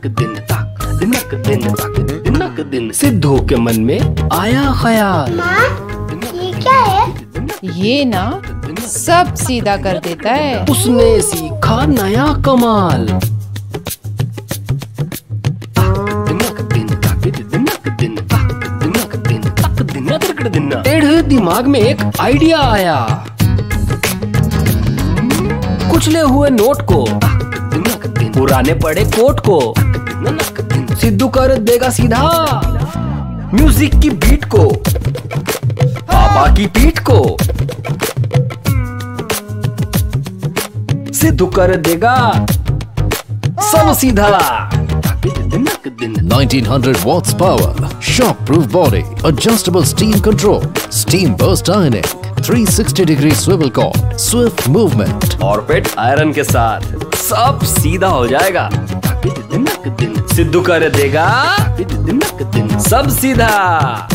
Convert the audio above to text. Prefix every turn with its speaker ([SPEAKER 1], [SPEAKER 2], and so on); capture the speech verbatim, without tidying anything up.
[SPEAKER 1] सिद्धू के मन में आया ख्याल,
[SPEAKER 2] माँ, ये क्या है?
[SPEAKER 3] ये ना सब सीधा कर देता है।
[SPEAKER 1] उसने सीखा नया कमाल। टेढ़े दिमाग में एक आइडिया आया, कुचले हुए नोट को, पुराने पड़े कोट को, सिद्धू कर देगा सीधा म्यूजिक की बीट को, पापा की पीठ को। सिद्धू कर देगा सब सीधा।
[SPEAKER 4] nineteen hundred watts power, shock-proof body, adjustable steam control, steam burst ironing, three sixty degree swivel cord, swift movement
[SPEAKER 1] और पेट आयरन के साथ सब सीधा हो जाएगा। सिद्धू कर देगा सब सीधा।